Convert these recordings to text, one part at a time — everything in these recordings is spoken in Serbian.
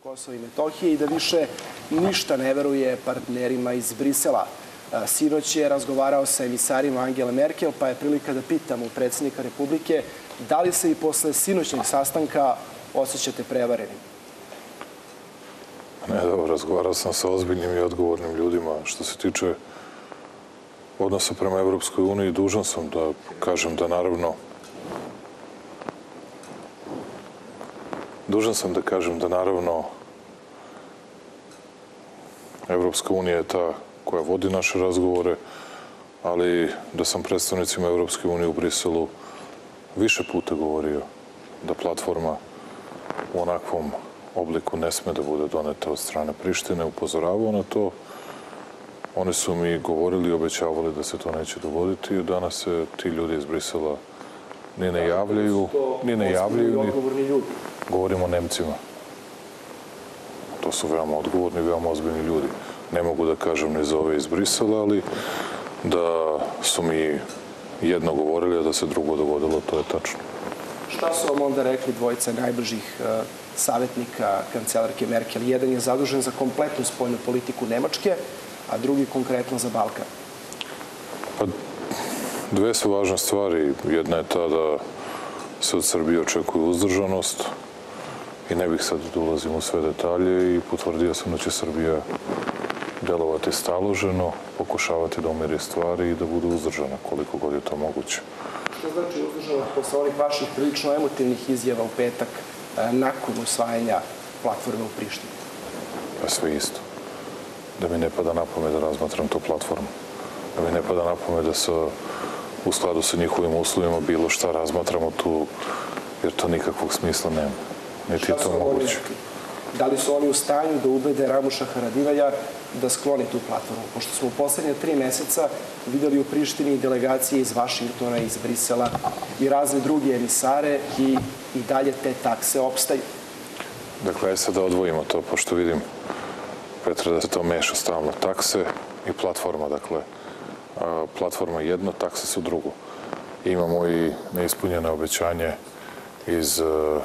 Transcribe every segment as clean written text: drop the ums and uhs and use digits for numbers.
Kosova i Metohije i da više ništa ne veruje partnerima iz Brisela. Sinoć je razgovarao sa emisarima Angele Merkel, pa je prilika da pitamo predsjednika Republike da li se i posle sinoćnjeg sastanka osjećate prevareni? Ne, dobro, razgovarao sam sa ozbiljnim i odgovornim ljudima. Što se tiče odnosa prema Evropskoj uniji, dužan sam da kažem da naravno Evropska unija je ta koja vodi naše razgovore, ali da sam predstavnicima Evropske unije u Briselu više puta govorio da platforma u onakvom obliku ne sme da bude doneta od strane Prištine, upozoravao na to. Oni su mi govorili i obećavali da se to neće dogoditi i danas se ti ljudi iz Brisela ni ne javljaju, govorimo o Nemcima. To su veoma odgovorni, veoma ozbiljni ljudi. Ne mogu da kažem ni za ove iz Brisela, ali da su mi jedno govorili, a da se drugo dogodilo, to je tačno. Šta su vam onda rekli dvojica najbližih savjetnika kancelarke Merkel? Jedan je zadužen za kompletnu spoljnu politiku Nemačke, a drugi konkretno za Balkan. Pa, dve su važne stvari. Jedna je ta da se od Srbije očekuje uzdržanost i ne bih sad da ulazim u sve detalje i potvrdio sam da će Srbija delovati staloženo, pokušavati da umiri stvari i da bude uzdržana koliko god je to moguće. Što znači uzdržana posle onih vaših prilično emotivnih izjava u petak nakon usvajanja platforme u Prištini? Pa sve isto. Da mi ne pada na pamet da razmatram tu platformu. Da mi ne pada na pamet da se u skladu sa njihovim uslovima bilo šta razmatramo tu, jer to nikakvog smisla nema. Niti je to moguće. Da li su oni u stanju da ubede Ramuša Haradinaja da skloni tu platformu? Pošto smo u poslednje 3 meseca videli u Prištini delegacije iz Vašingtona, iz Brisela i razne druge emisare i dalje te takse opstaju. Dakle, sad da odvojimo to, pošto vidim, Petra, da se to meša stalno. Takse i platforma, dakle, platforma jedno, takse su drugo. Imamo i neispunjene obećanje iz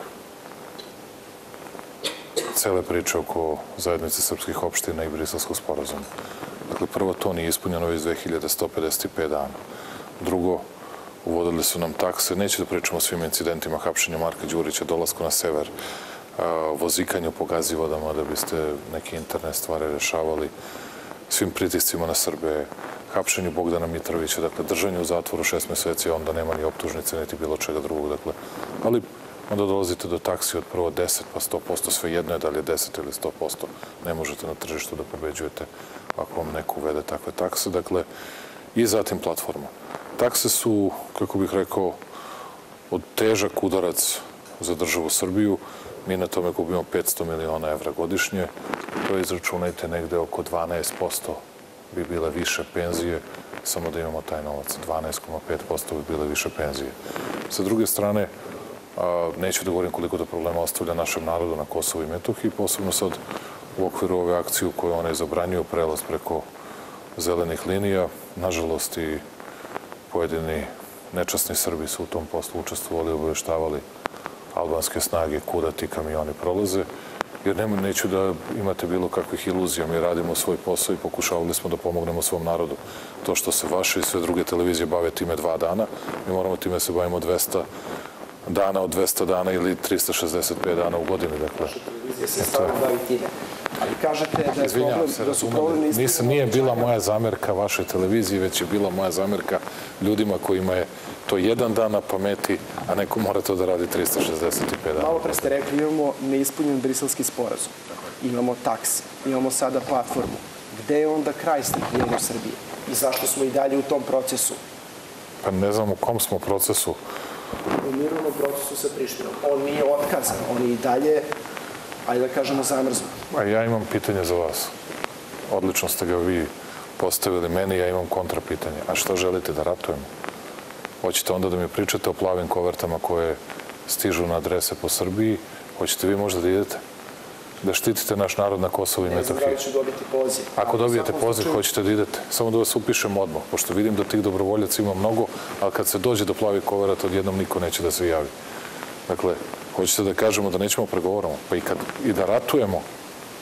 cele priče oko zajednice srpskih opština i briselskog sporazuma. Dakle, prvo, to nije ispunjeno već 2155 dana. Drugo, uvodili su nam takse, neću da pričamo o svim incidentima hapšenja Marka Đurića, dolasku na sever, vozikanju po Gazivodama da biste neke interne stvari rešavali, svim pritiscima na Srbe, hapšenju Bogdana Mitrovića, dakle, držanje u zatvoru 6 meseci, onda nema ni optužnice, niti bilo čega drugog, dakle, ali onda dolazite do taksi od prvo 10 pa 100%, sve jedno je da li je 10 ili 100%. Ne možete na tržištu da pobeđujete ako vam neko uvede takve takse. Dakle, i zatim platforma. Takse su, kako bih rekao, od težak udarac za državu Srbiju. Mi na tome gubimo 500 miliona evra godišnje. To izračunajte negde oko 12% bi bile više penzije, samo da imamo taj novac. 12,5% bi bile više penzije. Sa druge strane, neću da govorim koliko da problema ostavlja našem narodu na Kosovu i Metohiji, posebno sad u okviru ove akcije u kojoj one zabranjuju prelaz preko zelenih linija. Nažalost, i pojedini nečasni Srbi su u tom poslu učestvovali i obaveštavali albanske snage kuda ti kamioni prolaze, jer neću da imate bilo kakvih iluzija. Mi radimo svoj posao i pokušavali smo da pomognemo svom narodu. To što se vaše i sve druge televizije bave time 2 dana, mi moramo time se bavimo 200 dana od 200 dana ili 365 dana u godini. Vaša televizija se stvarno bavi time. Ali kažete da je problem, da su problem Nije bila moja zamerka vašoj televiziji, već je bila moja zamerka ljudima kojima je to 1 dan na pameti, a neko mora to da radi 365 dana. Malo pre ste rekli, imamo neispunjen briselski sporazum, imamo takse, imamo sada platformu. Gde je onda kraj strpljenja Srbije? I zašto smo i dalje u tom procesu? Pa ne znam u kom smo procesu. U mirovnom procesu sa Prištinom. On nije otkazan, on je i dalje, ajde da kažemo, zamrznut. Ja imam pitanje za vas. Odlično ste ga vi postavili meni, ja imam kontra pitanje. A šta želite, da ratujemo? Hoćete onda da mi pričate o plavim kovertama koje stižu na adrese po Srbiji? Hoćete vi možda da idete? Da štitite naš narod na Kosovu i Metohiji? Ne znam da li ću dobiti poziv. Ako dobijete poziv, hoćete da idete? Samo da vas upišem odmah, pošto vidim da tih dobrovoljaca ima mnogo, ali kad se dođe do plavih koverata, odjednom niko neće da se javi. Dakle, hoćete da kažemo da nećemo pregovoramo? Pa i da ratujemo,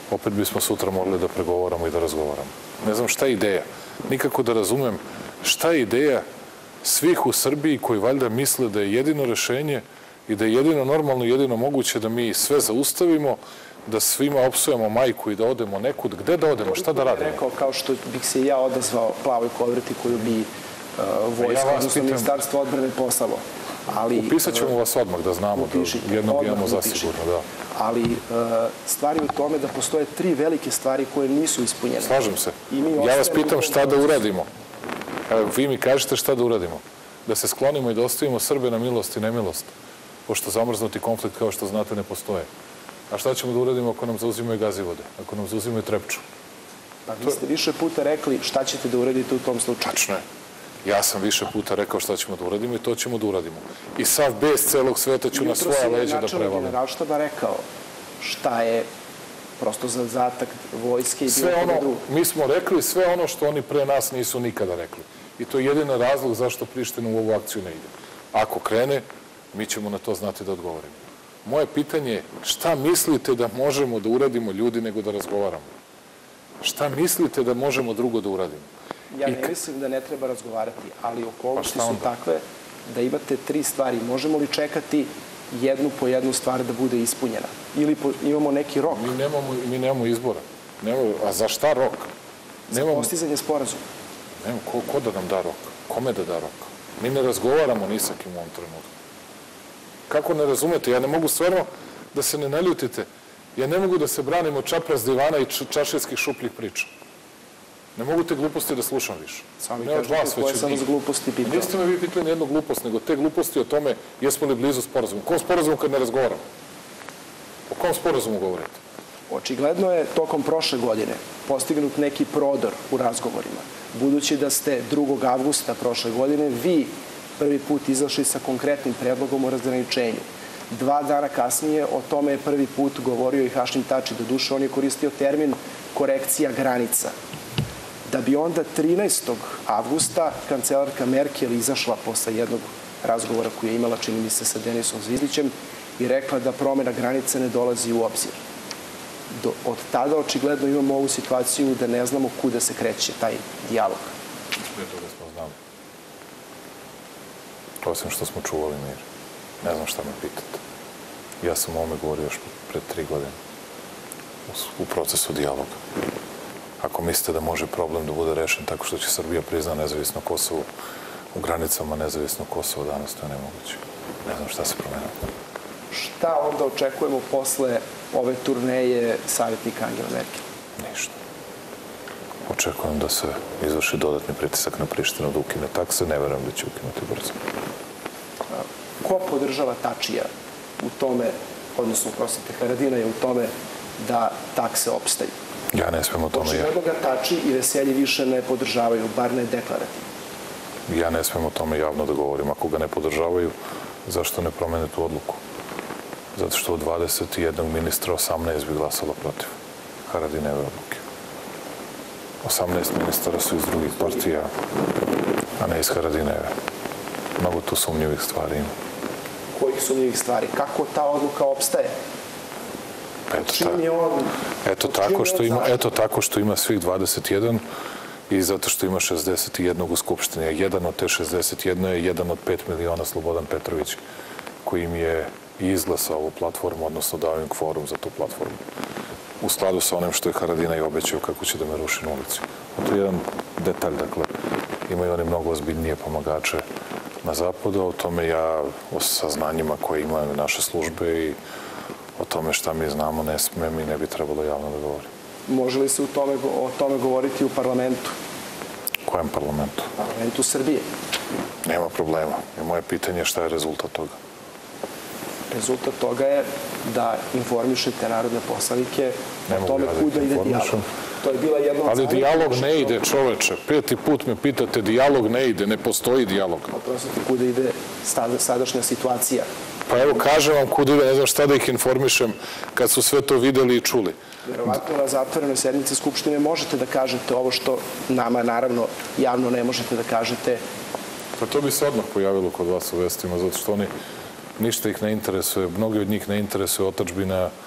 opet bismo sutra morali da pregovaramo i da razgovaramo. Ne znam šta je ideja. Nikako da razumem šta je ideja svih u Srbiji koji valjda misle da je jedino rešenje i da je jedino normalno i jedino moguće da mi sve zaustavimo, da svima opsujemo majku i da odemo nekud. Gde da odemo? Šta da radimo? Rekao kao što bih se i ja odazvao plavoj koverti koju bi vojsko, odnosno ministarstvo odbrane poslalo. Upisat ćemo vas odmah da znamo da jednog imamo zasigurno, da. Ali stvar je u tome da postoje 3 velike stvari koje nisu ispunjene. Slažem se. Ja vas pitam šta da uradimo. Vi mi kažete šta da uradimo. Da se sklonimo i da ostavimo Srbe na milost i nemilost. Pošto zamrznuti konflikt, kao što znate, ne postoje. A šta ćemo da uradimo ako nam zauzimaju Gazivode? Ako nam zauzimaju Trepču? Pa vi ste više puta rekli šta ćete da uradite u tom slučaju. Tačno je. Ja sam više puta rekao šta ćemo da uradimo i to ćemo da uradimo. I sav bes celog sveta ću na svoja leđa da prevalim. Načelnik Generalštaba rekao šta je prosto zadatak vojske i bilo koga drugog. Mi smo rekli sve ono što oni pre nas nisu nikada rekli. I to je jedini razlog zašto Priština u ovu akciju ne ide. Ako krene, mi ćemo na to znati da odgovorimo. Moje pitanje je šta mislite da možemo da uradimo ljudi nego da razgovaramo? Šta mislite da možemo drugo da uradimo? Ja ne mislim da ne treba razgovarati, ali okolnosti su takve da imate 3 stvari. Možemo li čekati jednu po jednu stvar da bude ispunjena? Ili imamo neki rok? Mi nemamo izbora. A za šta rok? Za postizanje sporazuma. Ko da nam da rok? Kome da da rok? Mi ne razgovaramo ni sa kim u ovom trenutku. Kako ne razumete? Ja ne mogu stvarno da se ne naljutite. Ja ne mogu da se branim od čapraz divana i čašijskih šupljih priča. Ne mogu te gluposti da slušam više. Samo mi kažete koje sam vas gluposti pitao. Niste me vi pitali nijednu glupost, nego te gluposti o tome jesmo li blizu sporazumu. O kom sporazumu kad ne razgovaramo? O kom sporazumu govorite? Očigledno je tokom prošle godine postignut neki prodor u razgovorima. Budući da ste 2. avgusta prošle godine vi prvi put izašli sa konkretnim predlogom o razgraničenju. 2 dana kasnije o tome je prvi put govorio i Hašim Tači. Doduše, on je koristio termin korekcija granica. Da bi onda 13. avgusta kancelarka Merkel izašla posle jednog razgovora koji je imala, čini mi se, sa Denisom Zvizlićem i rekla da promena granice ne dolazi u obzir. Od tada očigledno imamo ovu situaciju da ne znamo kuda se kreće taj dijalog. Sve toga smo znali. Osim što smo čuvali mir. Ne znam šta me pitate. Ja sam o ovome govorio još pred 3 godine u procesu dijaloga. Ako mislite da može problem da bude rešen tako što će Srbija prizna nezavisno Kosovo u granicama nezavisnog Kosova, danas to je nemoguće. Ne znam šta se promenilo. Šta onda očekujemo posle ove turneje savjetnika Angela Merkel? Ništa. Očekujem da se izvrši dodatni pritisak na Prištinu da ukine takse. Ne verujem da će ukinuti brzo. Ko podržava Tačija u tome, odnosno, prosite, Haradinaja u tome da takse opstaju? Ja ne smem o tome... Očigledno ga Tači i Veselji više ne podržavaju, bar ne deklarativno. Ja ne smem o tome javno da govorim. Ako ga ne podržavaju, zašto ne promene tu odluku? Zato što od 21 ministra 18 bi glasalo protiv Haradineve odluke. 18 ministara su iz drugih partija, a ne iz Haradineve. Mnogo tu sumnjivih stvari ima. Kojih sumnjivih stvari? Kako ta odluka opstaje? Eto tako što ima svih 21 i zato što ima 61 u Skupštini. Jedan od te 61 je jedan od 5 miliona Slobodan Petrović, koji im je izglasao ovu platformu, odnosno dao im kvorum za tu platformu. U skladu sa onim što je Haradinaj obećao kako će da me ruši na ulici. To je jedan detalj, dakle, imaju oni mnogo ozbiljnije pomagače na zapadu, a o tome ja, o saznanjima koje imaju naše službe i o tome šta mi znamo, ne smem i ne bi trebalo javno da govorim. Može li se o tome govoriti u parlamentu? Kojem parlamentu? Parlamentu Srbije. Nema problema. I moje pitanje je šta je rezultat toga? Rezultat toga je da informišete narodne poslanike o tome kuda ide dijalog. To je bila jedna od... Ali dijalog ne ide, čoveče. 5. put me pitate, dijalog ne ide, ne postoji dijalog. Oprostite, kuda ide sadašnja situacija? Pa evo, kažem vam kuda ide, ne znam šta da ih informišem kad su sve to videli i čuli. Verovatno na zatvorenoj sednici Skupštine možete da kažete ovo što nama, naravno, javno ne možete da kažete. Pa to bi se odmah pojavilo kod vas u vestima, zato što oni ništa ih ne interesuje, mnogi od njih ne interesuje otadžbina,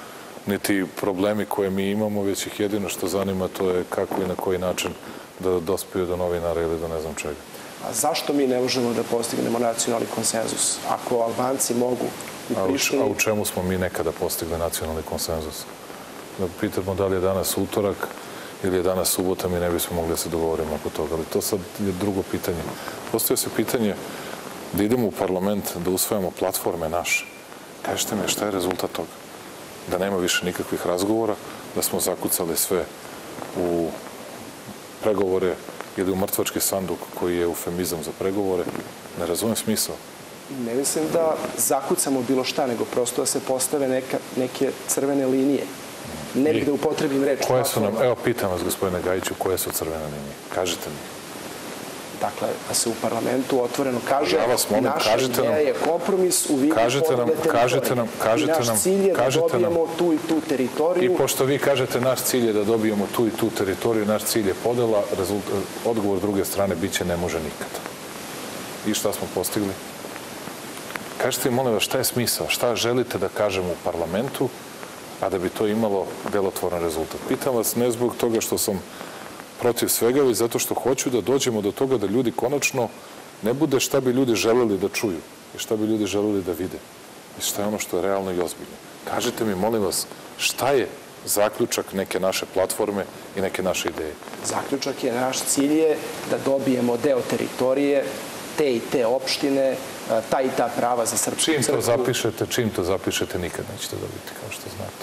niti problemi koje mi imamo, već ih jedino što zanima to je kako i na koji način da dospiju do novinara ili do ne znam čega. A zašto mi ne možemo da postignemo nacionalni konsenzus? Ako Albanci mogu u Prištini... A u čemu smo mi nekada postigli nacionalni konsenzus? Da pitamo da li je danas utorak ili je danas subota, mi ne bismo mogli da se dogovorimo oko toga. Ali to sad je drugo pitanje. Postoje se pitanje da idemo u parlament, da usvajamo platforme naše. Kažete mi, šta je rezultat toga? Da nema više nikakvih razgovora, da smo zakucali sve u pregovore ili u mrtvački sanduk koji je eufemizam za pregovore. Ne razumem smisao. Ne mislim da zakucamo bilo šta, nego prosto da se postave neke crvene linije. Ne bih da upotrebim reč. Evo, pitam vas, gospodine Gajiću, koje su crvene linije? Kažite mi. Dakle, da se u parlamentu otvoreno kaže, ja vas molim, naša ideja je kompromis u vidu podele teritorije. I naš cilj je da dobijemo tu i tu teritoriju. I pošto vi kažete naš cilj je da dobijemo tu i tu teritoriju, naš cilj je podela, odgovor druge strane biće ne može nikada. I šta smo postigli? Kažete mi, molim vas, šta je smisao? Šta želite da kažemo u parlamentu, a da bi to imalo delotvoran rezultat? Pitam vas ne zbog toga što sam protiv svega, već zato što hoću da dođemo do toga da ljudi konačno ne bude šta bi ljudi želeli da čuju i šta bi ljudi želeli da vide i šta je ono što je realno i ozbiljno. Kažite mi, molim vas, šta je zaključak neke naše platforme i neke naše ideje? Zaključak je, naš cilj je da dobijemo deo teritorije, te i te opštine, ta i ta prava za srpsku crkvu. Čim to zapišete, nikad nećete dobiti, kao što znate.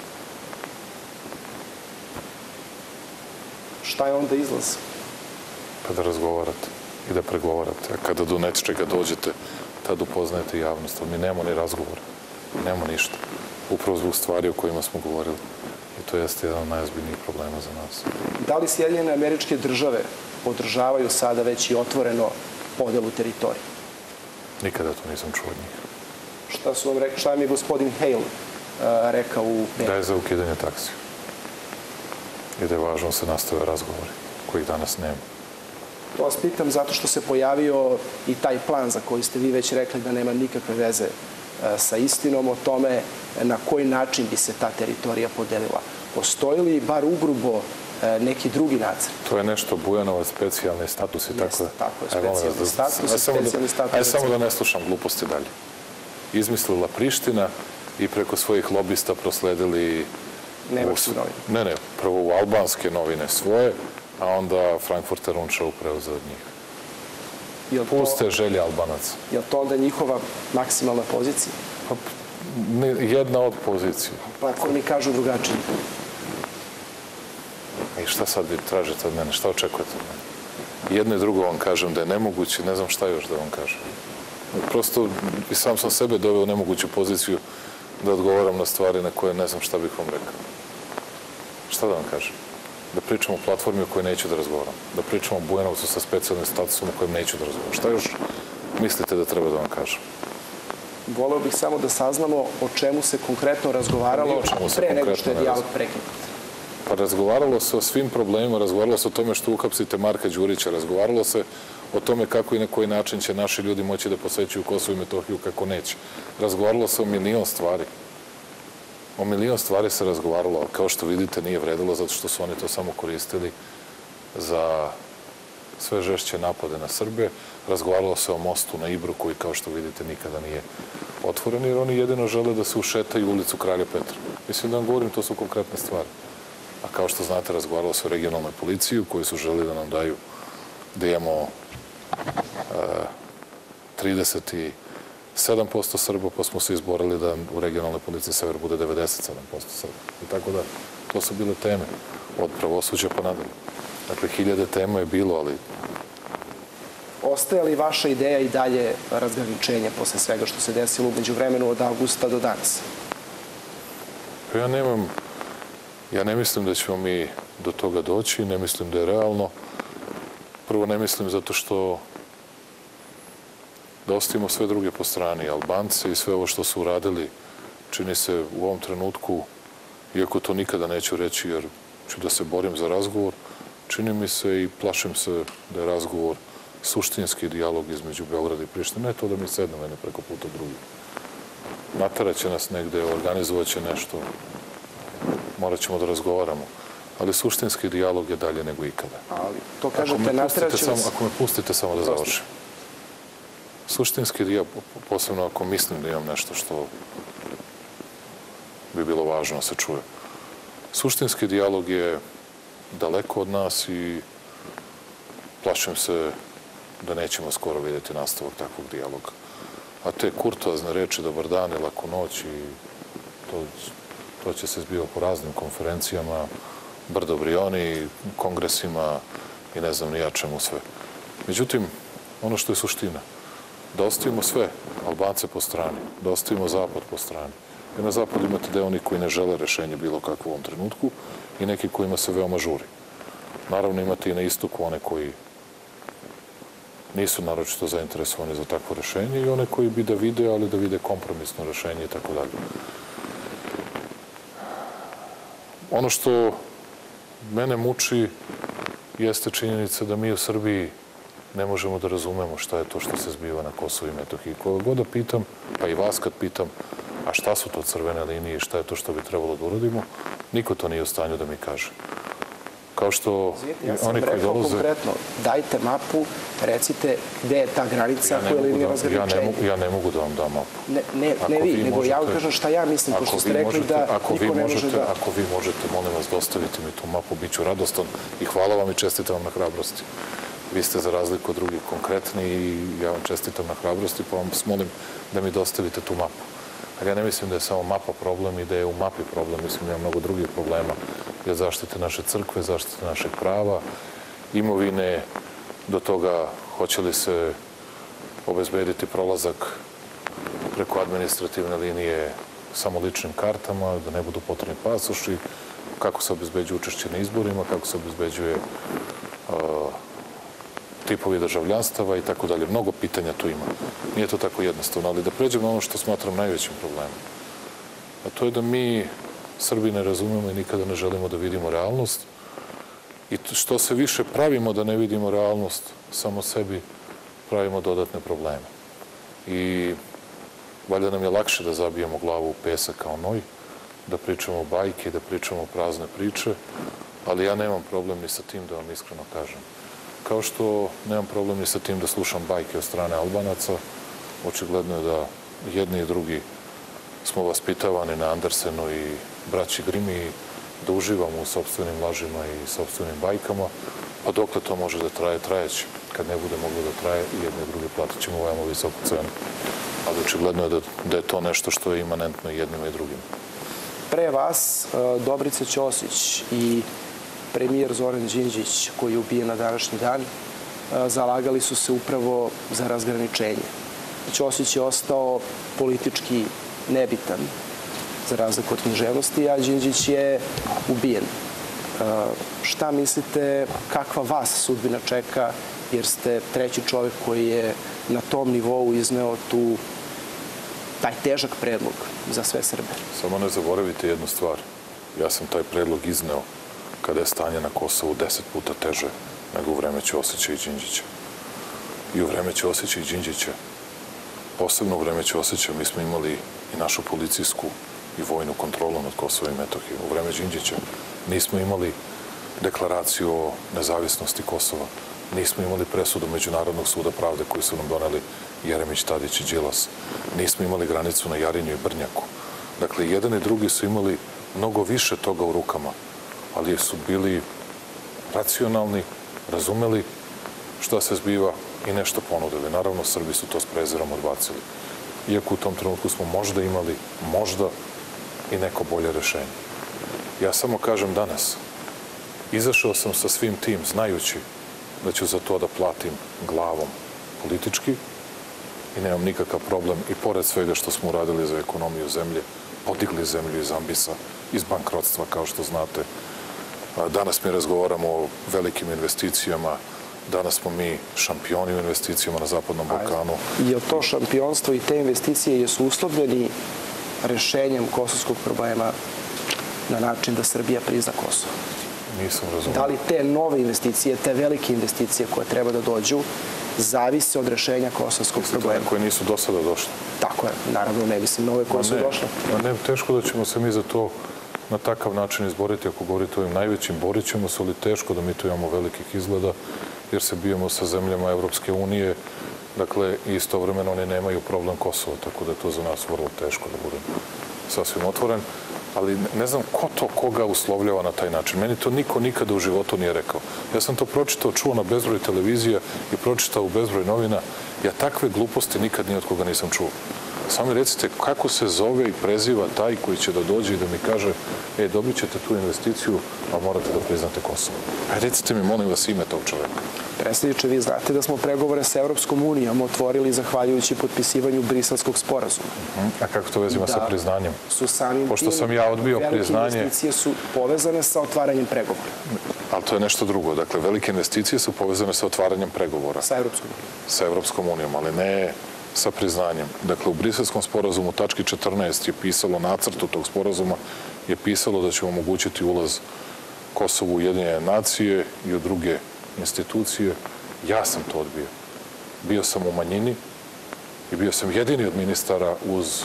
Šta je onda izlaz? Pa da razgovarate i da pregovarate. A kada do nečega dođete, tad upoznajete javnost. Ali mi nemamo ni razgovor. Nemamo ništa. Upravo zbog stvari o kojima smo govorili. I to jeste jedan od najozbiljnijih problema za nas. Da li Sjedinjene Američke Države podržavaju sada već i otvoreno podelu teritorije? Nikada to nisam čuo od njih. Šta su vam rekli? Šta mi je gospodin Hale rekao u... Da je za ukidanje taksija. I da je važno da se nastave razgovori, kojih danas nema. To vas pitam zato što se pojavio i taj plan za koji ste vi već rekli da nema nikakve veze sa istinom o tome na koji način bi se ta teritorija podelila. Postoji li bar ugrubo neki drugi nacrt? To je nešto Bujanovac, specijalni status i tako. Jeste, tako je, specijalni status i specijalni status. Ajde samo da ne slušam gluposti dalje. Izmislila Priština i preko svojih lobista prosledili nemačke novine. Ne, prvo u albanske novine svoje, a onda Frankfurter Rundschau preuzeo od njih. Puste želje Albanaca. Je li to onda njihova maksimalna pozicija? Pa, jedna od pozicija. Pa ako mi kažu drugačije? I šta sad vi tražite od mene? Šta očekujete od mene? Jedno i drugo vam kažem da je nemoguće, ne znam šta još da vam kažem. Prosto i sam sam sebe doveo u nemoguću poziciju da odgovaram na stvari na koje ne znam šta bih vam rekao. Šta da vam kažem? Da pričam o platformi o kojoj neću da razgovaram. Da pričam o Bujanovcu sa specijalnim statusom o kojem neću da razgovaram. Šta još mislite da treba da vam kažem? Voleo bih samo da saznamo o čemu se konkretno razgovaralo pre nego što je dijalog prekinut. Pa razgovaralo se o svim problemima, razgovaralo se o tome što uhapsite Marka Đurića, razgovaralo se o tome kako i na koji način će naši ljudi moći da posećuju Kosovo i Metohiju, kako neće. Razgovaralo se o milion stvari. O milion stvari se razgovaralo, ali kao što vidite nije vredilo zato što su oni to samo koristili za sve žešće napade na Srbe. Razgovaralo se o mostu na Ibru koji kao što vidite nikada nije otvoren jer oni jedino žele da se ušetaju u ulicu Kralja Petra. Mislim da vam govorim, to su konkretne stvari. A kao što znate, razgovaralo se o regionalnoj policiji koji su želi da nam daju da imamo 37% Srba, pa smo se izborili da u regionalnoj policiji Sever bude 97% Srba. I tako da, to su bile teme od pravosuđa pa nadalje. Dakle, 1000 tema je bilo, ali... Ostaje li vaša ideja i dalje razgraničenja posle svega što se desilo umeđu vremenu od avgusta do danas? Ja ne mislim da ćemo mi do toga doći, ne mislim da je realno. Prvo ne mislim zato što da ostavimo sve druge po strani. Albanci i sve ovo što su uradili čini se u ovom trenutku, iako to nikada neću reći jer ću da se borim za razgovor, čini mi se i plašim se da je razgovor suštinski dijalog između Beograda i Prištine. Ne to da mi sednemo preko puta drugi. Nataraće nas negde, organizovat će nešto, morat ćemo da razgovaramo. Ali suštinski dijalog je dalje nego ikada. Ali to kažete, natjeraće vas... Ako me pustite samo da završim. Suštinski dijalog, posebno ako mislim da imam nešto što bi bilo važno da se čuje. Suštinski dijalog je daleko od nas i plašim se da nećemo skoro vidjeti nastavak takvog dijaloga. A te kurtoazne reči, dobar dan i laku noć, i to će se zbivati po raznim konferencijama, Brdo Brioni, kongresima i ne znam ni ja čemu sve. Međutim, ono što je suština, da ostavimo sve Albance po strani, da ostavimo Zapad po strani. Jer na Zapadu imate da oni koji ne žele rešenje bilo kakvo u ovom trenutku i neki kojima se veoma žuri. Naravno imate i na istoku one koji nisu naročito zainteresovani za takvo rešenje i one koji bi da vide, ali da vide kompromisno rešenje i tako dalje. Ono što mene muči jeste činjenica da mi u Srbiji ne možemo da razumemo šta je to što se zbiva na Kosovu i Metohiji. Koga god da pitam, pa i vas kad pitam, a šta su to crvene linije i šta je to što bi trebalo da uradimo, niko to nije u stanju da mi kaže. Kao što ja sam oni koji dolaze... konkretno, dajte mapu, recite gde je ta granica koja linija razgraničenja. Ja ne mogu da vam dam mapu. Ne vi, nego ja vam kažem šta ja mislim, pošto ste rekli da niko ne može da... Ako vi možete, molim vas, dostavite mi tu mapu, bit ću radostan i hvala vam i čestitam vam na hrabrosti. Vi ste za razliku od drugih konkretni i ja vam čestitam na hrabrosti, pa vam molim da mi dostavite tu mapu. Ali ja ne mislim da je samo mapa problem i da je u mapi problem, mislim da ima mnogo drugih problema. Jer zaštite naše crkve, zaštite našeg prava, imovine, do toga hoće li se obezbediti prolazak preko administrativne linije samo ličnim kartama, da ne budu potrebni pasoši, kako se obezbeđuje učešće na izborima, kako se obezbeđuje tipovi državljanstava i tako dalje. Mnogo pitanja tu ima. Nije to tako jednostavno, ali da pređem na ono što smatram najvećim problemom. A to je da mi, Srbi, ne razumemo i nikada ne želimo da vidimo realnost. I što se više pravimo da ne vidimo realnost, samo sebi pravimo dodatne probleme. I valjda nam je lakše da zabijemo glavu u pesak kao noj, da pričamo bajke, da pričamo prazne priče, ali ja nemam problem ni sa tim, da vam iskreno kažem. Kao što nemam problem ni sa tim da slušam bajke od strane Albanaca, očigledno je da jedni i drugi smo vaspitavani na Andersenu i braći Grimi, da uživamo u sopstvenim lažima i sopstvenim bajkama, a dokle to može da traje, trajeće. Kad ne bude moglo da traje, i jedni i drugi platit ćemo veoma visoku cenu. Ali očigledno je da je to nešto što je imanentno i jednima i drugima. Pre vas, Dobrica Ćosić i premijer Zoran Đinđić, koji je ubijen na današnji dan, zalagali su se upravo za razgraničenje. Ćosić je ostao politički nebitan, za razliku od književnosti, a Đinđić je ubijen. Šta mislite, kakva vas sudbina čeka, jer ste treći čovjek koji je na tom nivou izneo taj težak predlog za sve Srbe? Samo ne zaboravite jednu stvar. Ja sam taj predlog izneo kada je stanje na Kosovu 10 puta teže nego u vreme Ćosića i Đinđića. I u vreme Ćosića i Đinđića, posebno u vreme Ćosića, mi smo imali i našu policijsku i vojnu kontrolu nad Kosovom i Metohijom. U vreme Đinđića nismo imali deklaraciju o nezavisnosti Kosova. Nismo imali presudu Međunarodnog suda pravde koju su nam doneli Jeremić, Tadić i Đilas. Nismo imali granicu na Jarinju i Brnjaku. Dakle, jedan i drugi su imali mnogo više toga u rukama, ali su bili racionalni, razumeli šta se zbiva i nešto ponudili. Naravno, Srbi su to s prezirom odbacili. Iako u tom trenutku smo možda imali, možda i neko bolje rešenje. Ja samo kažem danas, izašao sam sa svim tim, znajući da ću za to da platim glavom politički i nemam nikakav problem i pored svega što smo uradili za ekonomiju zemlje, podigli zemlju iz ambisa, iz bankrotstva, kao što znate. Danas mi razgovaramo o velikim investicijama, danas smo mi šampioni u investicijama na Zapadnom Balkanu. Je li to šampionstvo i te investicije jesu uslovljeni rešenjem kosovskog problema na način da Srbija prizna Kosovo? Nisam razumio. Da li te nove investicije, te velike investicije koje treba da dođu, zavise od rešenja kosovskog problema? Koje nisu do sada došle. Tako je. Naravno, ne mislim na ove koje su došle. Ne, teško da ćemo se mi za to na takav način izboriti, ako govorite o ovim najvećim, borit ćemo se, ali teško da mi tu imamo velikih izgleda, jer se bijemo sa zemljama Evropske unije, dakle, i istovremeno oni nemaju problem Kosova, tako da je to za nas vrlo teško da budem sasvim otvoren. Ali ne znam ko to koga uslovljava na taj način. Meni to niko nikada u životu nije rekao. Ja sam to pročitao, čuo na bezbroj televizija i pročitao u bezbroj novina. Ja takve gluposti nikad ni od koga nisam čuo. Samo mi recite kako se zove i preziva taj koji će da dođe i da mi kaže dobit ćete tu investiciju, a morate da priznate Kosovo. Recite mi, molim vas, ime tog čoveka. Predsjedniče, vi znate da smo pregovore sa Evropskom unijom otvorili zahvaljujući potpisivanju Briselskog sporazuma. A kako to vezima sa priznanjem? Pošto sam ja odbio priznanje... Velike investicije su povezane sa otvaranjem pregovora. Ali to je nešto drugo. Dakle, velike investicije su povezane sa otvaranjem pregovora. Sa Evropskom unijom. Sa Evropskom unijom, ali ne sa priznanjem. Dakle, u Briselskom sporazumu tački 14 je pisalo, nacrtu tog sporazuma je pisalo da će omogućiti ulaz Kosovu u Ujedinjene nacije i u druge institucije. Ja sam to odbio. Bio sam u manjini i bio sam jedini od ministara uz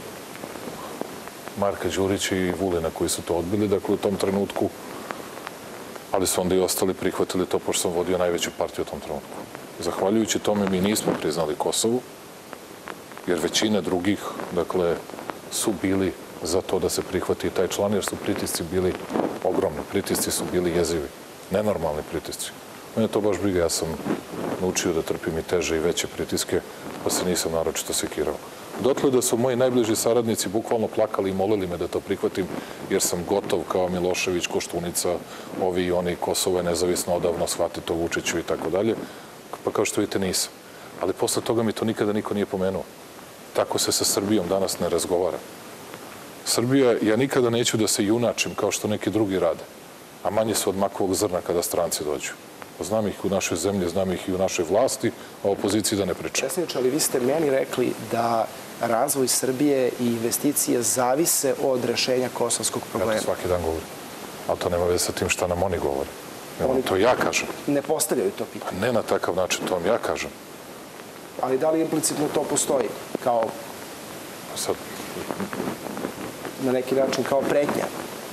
Marka Đurića i Vulina koji su to odbili, dakle, u tom trenutku, ali su onda i ostali prihvatili to, pošto sam vodio najveću partiju u tom trenutku. Zahvaljujući tome mi nismo priznali Kosovu, jer većina drugih, dakle, su bili za to da se prihvati taj član, jer su pritisci bili ogromni. Pritisci su bili jezivi. Nenormalni pritisci. Mene to baš briga. Ja sam naučio da trpim i teže i veće pritiske, pa se nisam naročito sekirao. Dotle da su moji najbliži saradnici bukvalno plakali i molili me da to prihvatim, jer sam gotov kao Milošević, Koštunica, ovi i oni, Kosovo je nezavisno odavno, shvati to Vučiću i tako dalje. Pa kao što vidite nisam. Ali posle toga mi to nikada niko nije pomenuo. Tako se sa Srbijom danas ne razgovara. Srbija, ja nikada neću da se junačim kao što neki drugi rade, a manje su od makovog zrna kada stranci dođu. Znam ih u našoj zemlji, znam ih i u našoj vlasti, a opoziciji da ne pričam. Predsjedniče, ali vi ste meni rekli da razvoj Srbije i investicije zavise od rešenja kosovskog problema. Ja to svaki dan govorim. Ali to nema veze sa tim šta nam oni govore. To ja kažem. Ne postavljaju to pitanje. Ne na takav način, to vam ja kažem. Ali da li implicitno to postoji kao... Sad... Na neki način kao pretnja?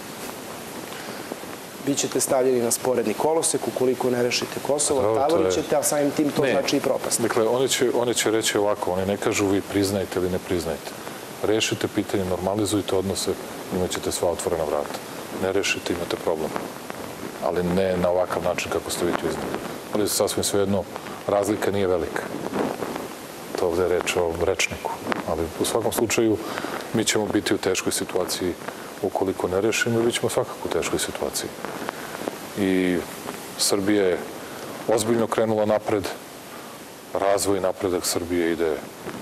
Bićete stavljeni na sporedni kolosek ukoliko ne rešite Kosovo, tavorit ćete, a samim tim to znači i propast. Dakle, oni će reći ovako, oni ne kažu vi priznajte ili ne priznajte. Rešite pitanje, normalizujte odnose, imat ćete sva otvorena vrata. Ne rešite, imate problem. Ali ne na ovakav način kako ste vi to iznali. Ali sasvim svejedno, razlika nije velika. To ovde je reč o rečniku. Ali u svakom slučaju mi ćemo biti u teškoj situaciji ukoliko ne rešimo i bit ćemo svakako u teškoj situaciji. I Srbija je ozbiljno krenula napred. Razvoj i napredak Srbije ide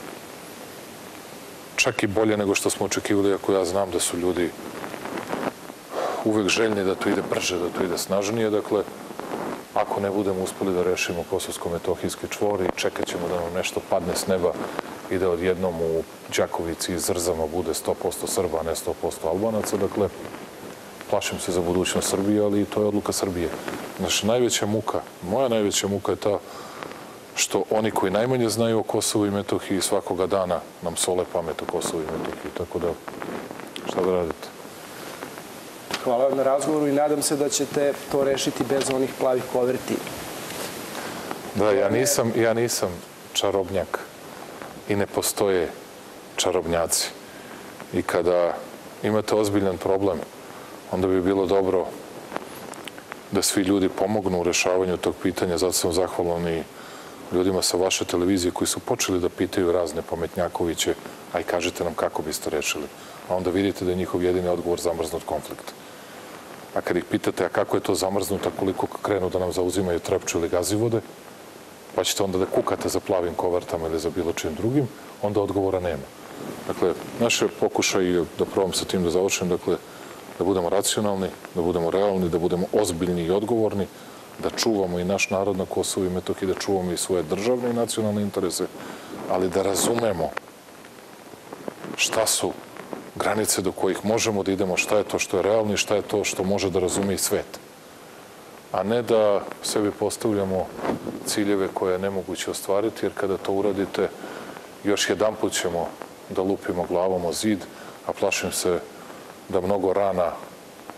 čak i bolje nego što smo očekivali, ako ja znam da su ljudi uvek željni da to ide brže, da to ide snažnije. Dakle, ako ne budemo uspeli da rešimo kosovsko-metohijski čvor i čekat ćemo da nam nešto padne s neba i da odjednom u Đakovici i Zrzama bude 100% Srba, a ne 100% Albanaca. Dakle, plašim se za budućnost Srbije, ali to je odluka Srbije. Naša najveća muka, moja najveća muka je ta što oni koji najmanje znaju o Kosovu i Metohiji svakoga dana nam sole pamet o Kosovu i Metohiji. Tako da, šta da radite? Hvala vam na razgovoru i nadam se da ćete to rešiti bez onih plavih koverti. Da, ja nisam čarobnjak i ne postoje čarobnjaci. I kada imate ozbiljan problem, onda bi bilo dobro da svi ljudi pomognu u rešavanju tog pitanja. Zato sam zahvalan i ljudima sa vaše televizije koji su počeli da pitaju razne pametnjakoviće, a i kažete nam kako biste rešili. A onda vidite da je njihov jedini odgovor zamrznut konflikt. A kad ih pitate, a kako je to zamrznuto, koliko krenu da nam zauzimaju Trepču ili Gazivode, pa ćete onda da kukate za plavim kovertama ili za bilo čim drugim, onda odgovora nema. Dakle, naš je pokušaj, da probam sa tim da završim, dakle, da budemo racionalni, da budemo realni, da budemo ozbiljni i odgovorni, da čuvamo i naš narod na Kosovu i Metohiji, da čuvamo i svoje državne i nacionalne interese, ali da razumemo šta su granice do kojih možemo da idemo, šta je to što je realno i šta je to što može da razume i svet. A ne da sebi postavljamo ciljeve koje je nemoguće ostvariti, jer kada to uradite, još jedan put ćemo da lupimo glavom o zid, a plašim se da mnogo rana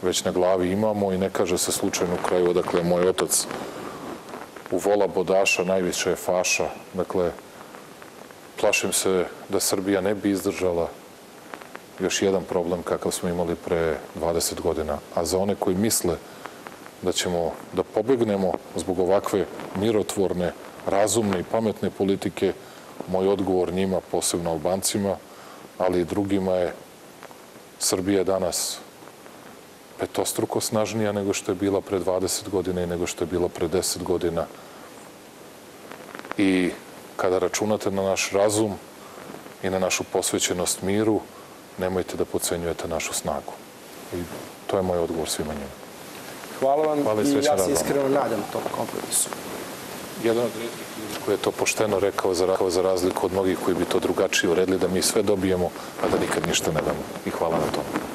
već na glavi imamo i ne kaže se slučajno u kraju odakle je moj otac u vola bodaša, najviše je faša. Dakle, plašim se da Srbija ne bi izdržala još jedan problem kakav smo imali pre 20 godina. A za one koji misle da ćemo da pobegnemo zbog ovakve mirotvorne, razumne i pametne politike, moj odgovor njima, posebno Albancima, ali i drugima je Srbija je danas petostruko snažnija nego što je bila pre 20 godina i nego što je bila pre 10 godina. I kada računate na naš razum i na našu posvećenost miru, nemojte da podcenjujete našu snagu. I to je moj odgovor svima njima. Hvala vam Hvala i ja se radom. iskreno nadam tom kompromisu. Jedan od retkih ljudi koji je to pošteno rekao za razliku od mnogih koji bi to drugačije uredili, da mi sve dobijemo, a da nikad ništa ne damo. I hvala na tome.